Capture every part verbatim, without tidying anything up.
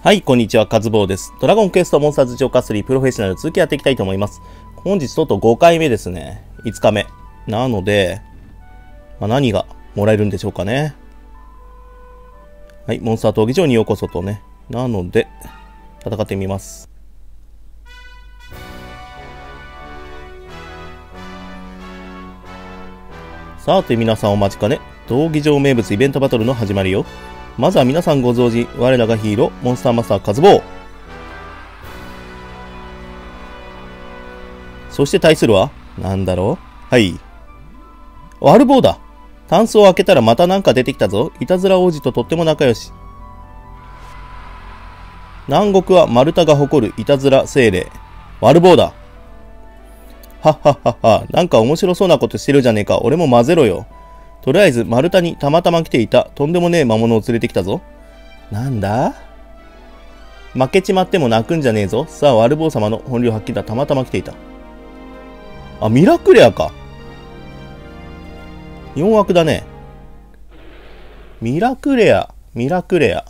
はい、こんにちは、カズボウです。ドラゴンクエストモンスターズ超過スリープロフェッショナル続きやっていきたいと思います。本日とうとうごかいめですね。いつかめ。なので、まあ、何がもらえるんでしょうかね。はい、モンスター闘技場にようこそとね。なので、戦ってみます。さて皆さんお待ちかね。闘技場名物イベントバトルの始まりよ。まずは皆さんご存知、我らがヒーロー、モンスターマスターカズボウ。そして対するは、なんだろうはい。ワルボウだ。タンスを開けたらまたなんか出てきたぞ。いたずら王子ととっても仲良し。南国はマルタが誇るいたずら精霊。ワルボウだ。はっはっはっは。なんか面白そうなことしてるじゃねえか。俺も混ぜろよ。とりあえず、マルタにたまたま来ていたとんでもねえ魔物を連れてきたぞ。なんだ負けちまっても泣くんじゃねえぞ。さあ、ワルボウ様の本領発揮だ。たまたま来ていた。あ、ミラクレアか。よん枠だね。ミラクレア。ミラクレア。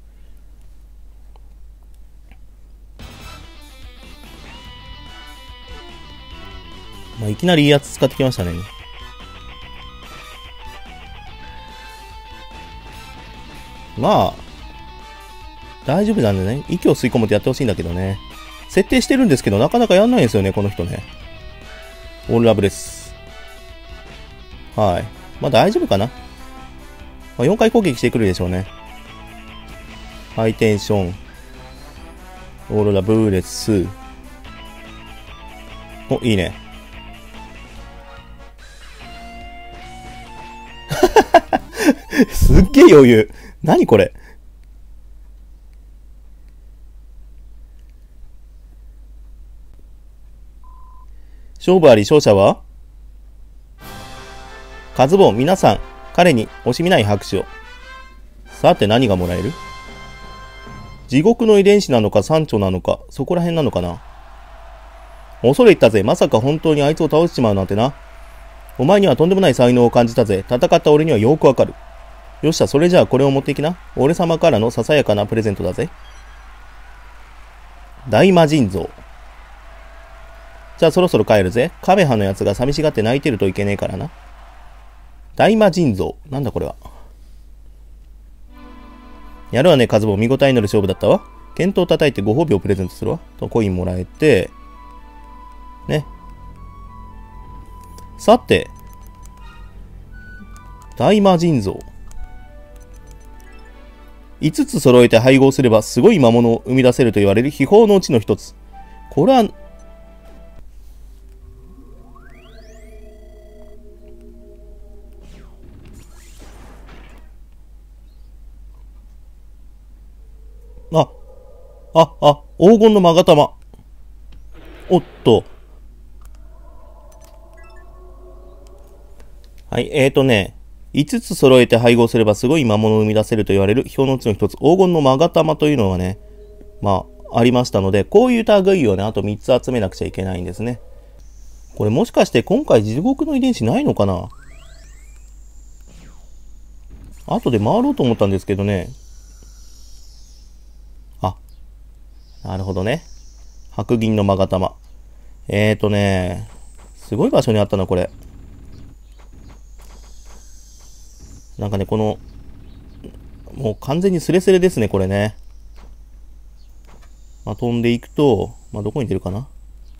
まあ、いきなりいいやつ使ってきましたね。まあ、大丈夫なんでね。息を吸い込むとやってほしいんだけどね。設定してるんですけど、なかなかやんないんですよね、この人ね。オールラブです。はい。まあ大丈夫かな。まあ、よんかい攻撃してくるでしょうね。ハイテンション。オーロラブーレス。お、いいね。すっげえ余裕。何これ。勝負あり勝者はカズボウ、皆さん、彼に惜しみない拍手を。さて何がもらえる？地獄の遺伝子なのか山頂なのか、そこら辺なのかな。恐れ入ったぜ。まさか本当にあいつを倒しちまうなんてな。お前にはとんでもない才能を感じたぜ。戦った俺にはよくわかる。よっしゃ、それじゃあこれを持っていきな。俺様からのささやかなプレゼントだぜ。大魔神像。じゃあそろそろ帰るぜ。カメハのやつが寂しがって泣いてるといけねえからな。大魔神像。なんだこれは。やるわね、カズボウ。見応えのある勝負だったわ。検討叩いてご褒美をプレゼントするわ。とコインもらえて。ね。さて。大魔神像。いつつ揃えて配合すればすごい魔物を生み出せると言われる秘宝のうちの一つ。これは、あ、あ、あ、黄金の勾玉。おっと。はい、えーとね、いつつ揃えて配合すればすごい魔物を生み出せると言われる秘宝のうちの一つ、黄金の勾玉というのがね、まあ、ありましたので、こういう類をね、あとみっつ集めなくちゃいけないんですね。これもしかして今回地獄の遺伝子ないのかな？後で回ろうと思ったんですけどね。あ、なるほどね。白銀の勾玉。えーとね、すごい場所にあったな、これ。なんかね、この、もう完全にスレスレですね、これね。まあ、飛んでいくと、まあ、どこに出るかな。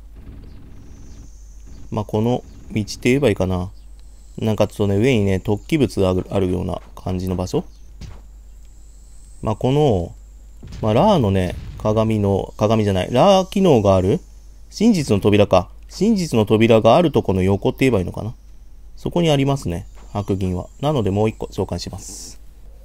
まあ、この道って言えばいいかな。なんかちょっとね、上にね、突起物ある、あるような感じの場所。まあ、この、まあ、ラーのね、鏡の、鏡じゃない、ラー機能がある真実の扉か。真実の扉があるとこの横って言えばいいのかな。そこにありますね。白銀は。なのでもう一個召喚します。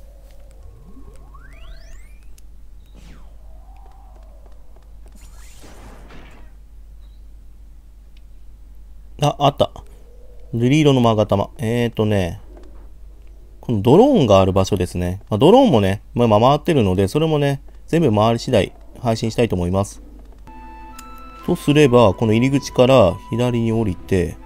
あ、あった。瑠璃色の勾玉。えーとね、このドローンがある場所ですね。まあ、ドローンもね、まあ、回ってるので、それもね、全部回り次第配信したいと思います。とすれば、この入り口から左に降りて、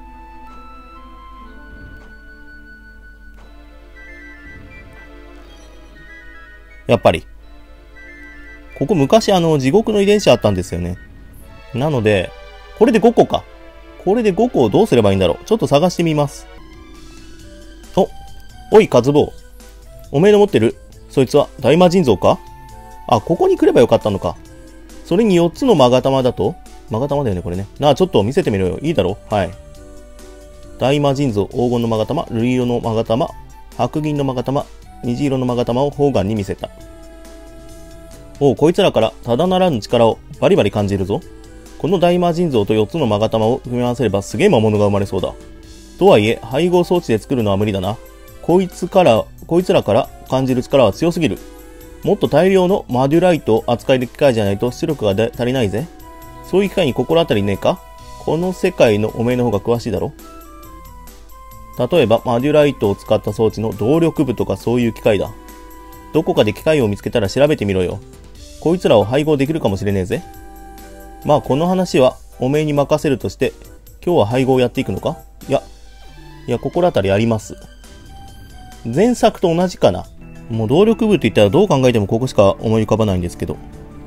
やっぱり。 ここ昔あの、地獄の遺伝子あったんですよね。なので、これでごこか。これでごこをどうすればいいんだろう。ちょっと探してみます。お、おい、カズボウ。おめえの持ってる、そいつは大魔神像か？あ、ここに来ればよかったのか。それによっつの勾玉だと？勾玉だよね、これね。なあ、ちょっと見せてみろよ。いいだろ？はい。大魔神像、黄金の勾玉、瑠璃色の勾玉、白銀の勾玉、虹色の勾玉を方眼に見せた。おう、こいつらからただならぬ力をバリバリ感じるぞ。この大魔神像とよっつの勾玉を組み合わせればすげえ魔物が生まれそうだ。とはいえ、配合装置で作るのは無理だな。こいつから、こいつらから感じる力は強すぎる。もっと大量のマデュライトを扱える機械じゃないと出力が足りないぜ。そういう機械に心当たりねえか？この世界のおめえの方が詳しいだろ。例えば、マデュライトを使った装置の動力部とかそういう機械だ。どこかで機械を見つけたら調べてみろよ。こいつらを配合できるかもしれねえぜ。まあ、この話はおめえに任せるとして、今日は配合をやっていくのか？いや、いや、心当たりあります。前作と同じかな。もう動力部って言ったらどう考えてもここしか思い浮かばないんですけど。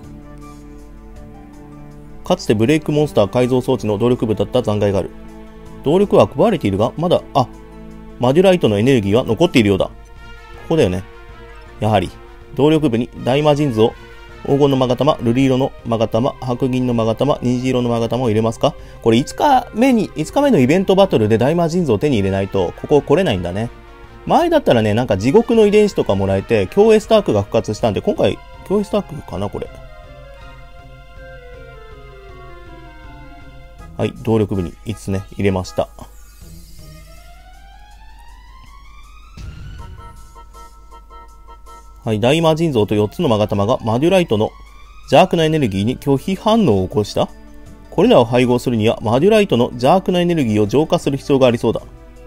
かつてブレイクモンスター改造装置の動力部だった残骸がある。動力は配られているが、まだ、あ、マデュライトのエネルギーは残っているようだ。ここだよね。やはり、動力部に大魔神像、黄金の勾玉、瑠璃色の勾玉、白銀の勾玉、虹色の勾玉を入れますか？これいつかめに、いつかめのイベントバトルで大魔神像を手に入れないと、ここ来れないんだね。前だったらね、なんか地獄の遺伝子とかもらえて、強エスタークが復活したんで、今回、強エスタークかなこれ。はい、動力部にいつつね、入れました。はい、大魔神像とよっつの勾玉がマデュライトの邪悪なエネルギーに拒否反応を起こした。これらを配合するには、マデュライトの邪悪なエネルギーを浄化する必要がありそうだ。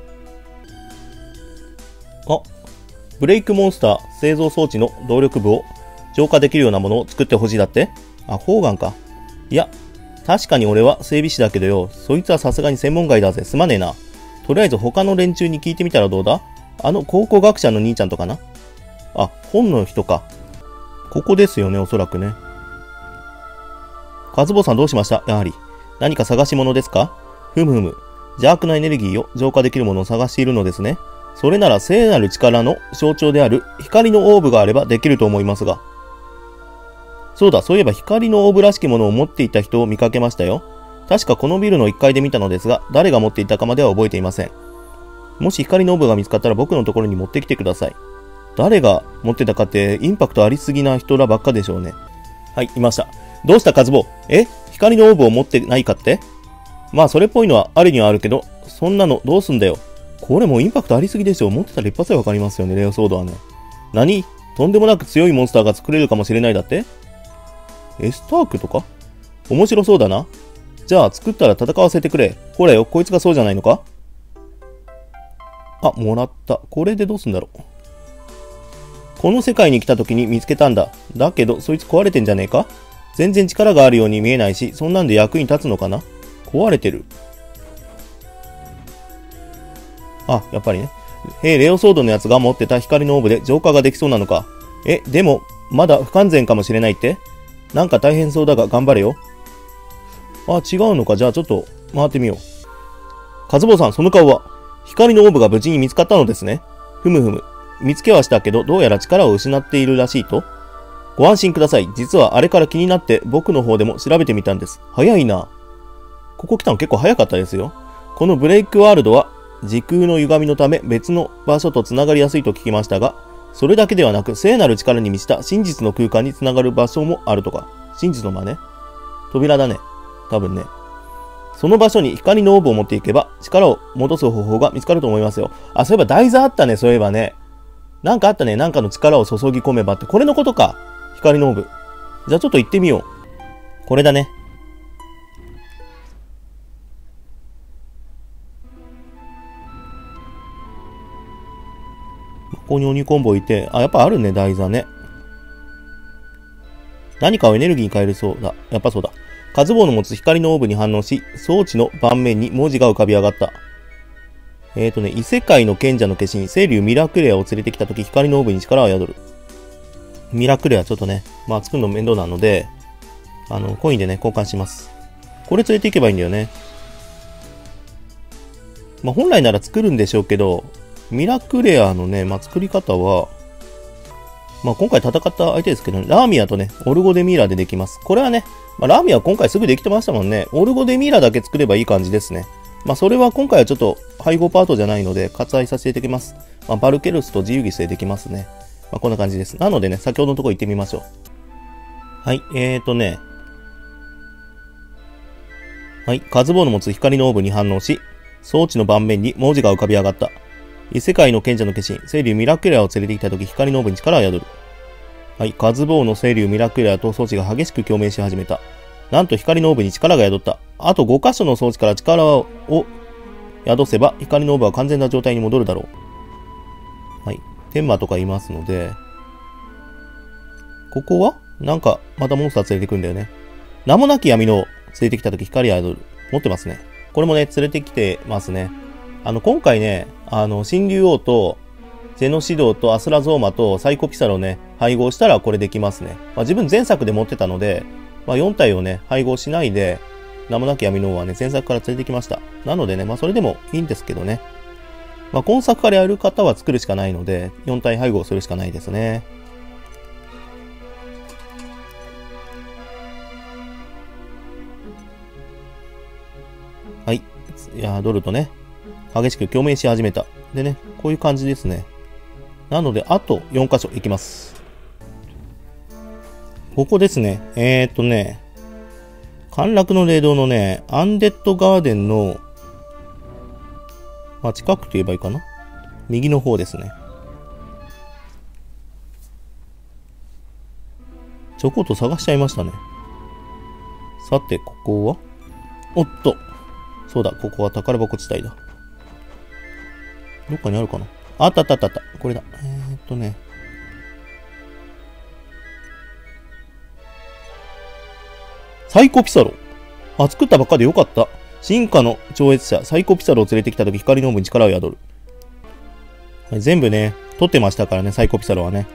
あ、ブレイクモンスター製造装置の動力部を浄化できるようなものを作ってほしいだって？あ、砲丸か。いや、確かに俺は整備士だけどよ、そいつはさすがに専門外だぜ。すまねえな。とりあえず他の連中に聞いてみたらどうだ？あの考古学者の兄ちゃんとかな？あ、本の人か。ここですよね、おそらくね。カズボさんどうしました？やはり。何か探し物ですか？ふむふむ。邪悪なエネルギーを浄化できるものを探しているのですね。それなら聖なる力の象徴である光のオーブがあればできると思いますが。そうだ、そういえば光のオーブらしきものを持っていた人を見かけましたよ。確かこのビルのいっかいで見たのですが、誰が持っていたかまでは覚えていません。もし光のオーブが見つかったら僕のところに持ってきてください。誰が持ってたかってインパクトありすぎな人らばっかでしょうね。はい、いました。どうしたカズボ？え？光のオーブを持ってないかって？まあそれっぽいのはあるにはあるけど、そんなのどうすんだよ。これもうインパクトありすぎでしょ。持ってたら一発でわかりますよね、レオソードはね。何？とんでもなく強いモンスターが作れるかもしれないだって？エスタークとか？面白そうだな。じゃあ作ったら戦わせてくれ。ほらよ、こいつがそうじゃないのか？あ、もらった。これでどうすんだろう。この世界に来た時に見つけたんだ。だけど、そいつ壊れてんじゃねえか？全然力があるように見えないし、そんなんで役に立つのかな？壊れてる。あ、やっぱりね。へえ、レオソードのやつが持ってた光のオーブで浄化ができそうなのか。え、でも、まだ不完全かもしれないって？なんか大変そうだが頑張れよ。あ、違うのか。じゃあちょっと回ってみよう。カズボウさん、その顔は。光のオーブが無事に見つかったのですね。ふむふむ。見つけはしたけど、どうやら力を失っているらしいと。ご安心ください。実はあれから気になって僕の方でも調べてみたんです。早いな。ここ来たの結構早かったですよ。このブレイクワールドは時空の歪みのため別の場所と繋がりやすいと聞きましたが、それだけではなく聖なる力に満ちた真実の空間に繋がる場所もあるとか。真実の間ね。扉だね。多分ね。その場所に光のオーブを持っていけば力を戻す方法が見つかると思いますよ。あ、そういえば台座あったね。そういえばね。なんかあったね。なんかの力を注ぎ込めばって。これのことか。光のオーブ。じゃあちょっと行ってみよう。これだね。ここに鬼コンボいて、あ、やっぱあるね、台座ね。何かをエネルギーに変えるそうだ。やっぱそうだ。カズボウの持つ光のオーブに反応し、装置の盤面に文字が浮かび上がった。えーとね、異世界の賢者の化身、聖竜ミラクレアを連れてきたとき、光のオーブに力を宿る。ミラクレア、ちょっとね、 まあ作るの面倒なので、あの、コインでね、交換します。これ連れて行けばいいんだよね。まあ本来なら作るんでしょうけど、ミラクレアのね、まあ作り方は、まあ今回戦った相手ですけど、ラーミアとね、オルゴデミーラでできます。これはね、まあ、ラーミアは今回すぐできてましたもんね。オルゴデミーラだけ作ればいい感じですね。まあそれは今回はちょっと配合パートじゃないので割愛させていただきます。まあ、バルケルスと自由犠牲できますね。まあこんな感じです。なのでね、先ほどのところ行ってみましょう。はい、えーとね。はい、カズボーの持つ光のオーブに反応し、装置の盤面に文字が浮かび上がった。異世界の賢者の化身、聖竜ミラクレアを連れてきたとき光のオーブに力を宿る。はい、カズボーの聖竜ミラクレアと装置が激しく共鳴し始めた。なんと光のオーブに力が宿った。あとご箇所の装置から力を宿せば光のオーブは完全な状態に戻るだろう。はい。天魔とかいますので、ここはなんかまたモンスター連れてくるんだよね。名もなき闇の連れてきたとき光が宿る。持ってますね。これもね、連れてきてますね。あの、今回ね、あの、神竜王とゼノシドーとアスラゾーマとサイコピサロをね、配合したらこれできますね。まあ、自分前作で持ってたので、まあ、よん体をね、配合しないで、名もなき闇の王はね、前作から連れてきました。なのでね、まあそれでもいいんですけどね。まあ今作からやる方は作るしかないので、よん体配合するしかないですね。はい。いや、ドルとね、激しく共鳴し始めた。でね、こういう感じですね。なので、あとよん箇所いきます。ここですね。えーっとね、陥落の霊道のね、アンデッドガーデンの、まあ、近くと言えばいいかな。右の方ですね。ちょこっと探しちゃいましたね。さて、ここはおっと。そうだ、ここは宝箱地帯だ。どっかにあるかな。あったあったあったあった。これだ。えーっとね。サイコピサロ。あ、作ったばっかでよかった。進化の超越者、サイコピサロを連れてきたとき光のオーブに力を宿る。はい、全部ね、取ってましたからね、サイコピサロはね。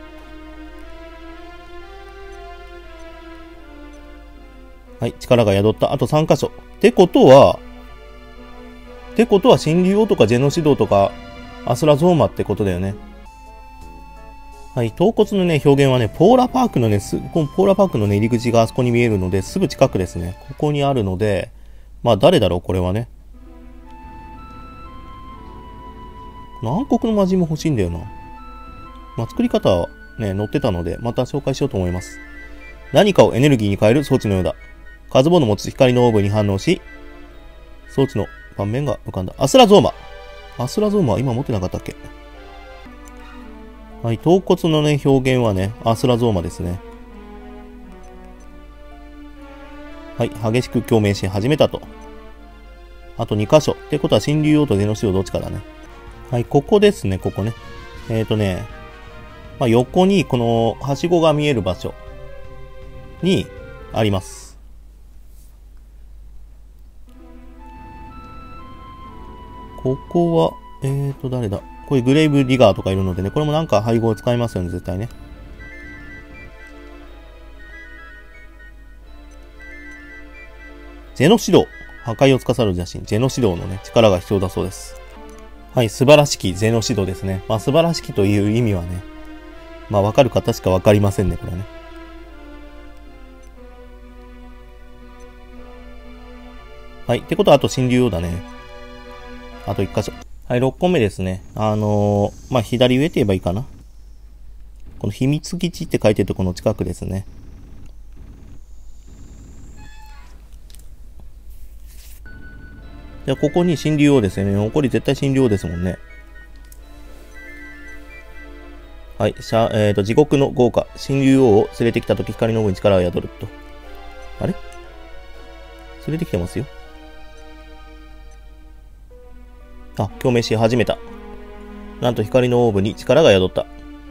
はい、力が宿った。あとさん箇所。ってことは、ってことは、神竜王とかジェノシドーとか、アスラゾーマってことだよね。はい、頭骨のね、表現はね、ポーラパークのね、す、このポーラパークのね、入り口があそこに見えるので、すぐ近くですね。ここにあるので、まあ、誰だろう、これはね。暗黒の魔人も欲しいんだよな。まあ、作り方はね、載ってたので、また紹介しようと思います。何かをエネルギーに変える装置のようだ。カズボの持つ光のオーブに反応し、装置の盤面が浮かんだ。アスラゾーマ。アスラゾーマは今持ってなかったっけ？はい、頭骨のね、表現はね、アスラゾーマですね。はい、激しく共鳴し始めたと。あとに箇所。ってことは、神竜王とゼノシドどっちかだね。はい、ここですね、ここね。えっとね、まあ、横にこの、はしごが見える場所にあります。ここは、えーと、誰だ？こういうグレイブリガーとかいるのでね、これもなんか配合を使いますよね、絶対ね。ゼノシド。破壊を司る邪神、ゼノシドのね、力が必要だそうです。はい、素晴らしきゼノシドですね。まあ、素晴らしきという意味はね、まあ、わかる方しかわかりませんね、これはね。はい、ってことは、あと神竜王だね。あといっ箇所。はい、ろっこめですね。あのー、まあ、左上って言えばいいかな。この秘密基地って書いてるとこの近くですね。じゃあ、ここに神竜王ですよね。残り絶対神竜王ですもんね。はい、しゃ、えっと、地獄の豪華。神竜王を連れてきたとき光の王に力を宿ると。あれ連れてきてますよ。あ、共鳴し始めた。なんと光のオーブに力が宿った。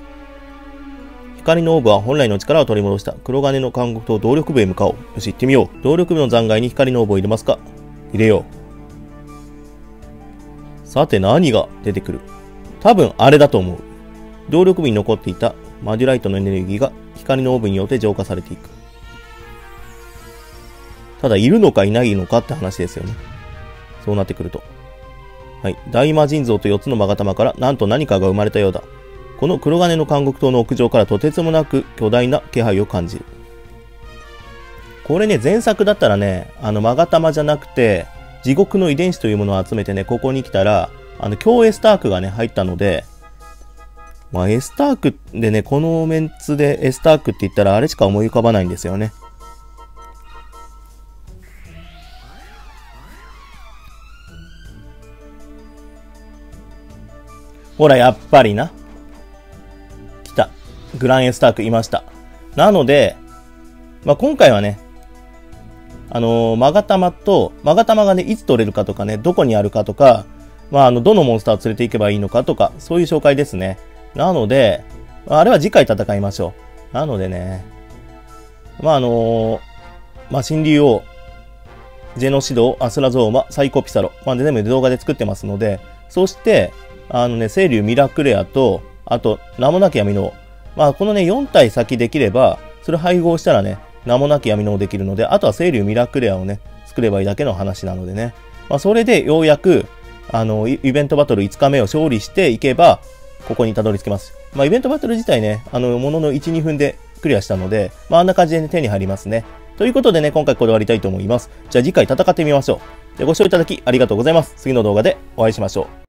光のオーブは本来の力を取り戻した。黒金の監獄と動力部へ向かおう。よし、行ってみよう。動力部の残骸に光のオーブを入れますか？入れよう。さて何が出てくる？多分あれだと思う。動力部に残っていたマデュライトのエネルギーが光のオーブによって浄化されていく。ただ、いるのかいないのかって話ですよね。そうなってくると。はい。大魔神像とよっつの勾玉から、なんと何かが生まれたようだ。この黒金の監獄島の屋上からとてつもなく巨大な気配を感じる。これね、前作だったらね、あの、勾玉じゃなくて、地獄の遺伝子というものを集めてね、ここに来たら、あの、強エスタークがね、入ったので、まあ、エスタークでね、このメンツでエスタークって言ったらあれしか思い浮かばないんですよね。ほら、やっぱりな。来た。グランエスタークいました。なので、まあ、今回はね、あのー、マガタマと、マガタマがね、いつ取れるかとかね、どこにあるかとか、まあ、あの、どのモンスターを連れて行けばいいのかとか、そういう紹介ですね。なので、あれは次回戦いましょう。なのでね、まあ、あのー、まあ、神竜王、ジェノシド、アスラゾーマ、サイコピサロ、まあ、全部動画で作ってますので、そして、あのね、清流ミラクレアと、あと、名もなき闇の王。まあ、このね、よん体先できれば、それ配合したらね、名もなき闇の王できるので、あとは清流ミラクレアをね、作ればいいだけの話なのでね。まあ、それでようやく、あの、イベントバトルいつかめを勝利していけば、ここにたどり着けます。まあ、イベントバトル自体ね、あの、もののいち、にふんでクリアしたので、まあ、あんな感じで、ね、手に入りますね。ということでね、今回これで終わりたいと思います。じゃあ次回戦ってみましょう。でご視聴いただきありがとうございます。次の動画でお会いしましょう。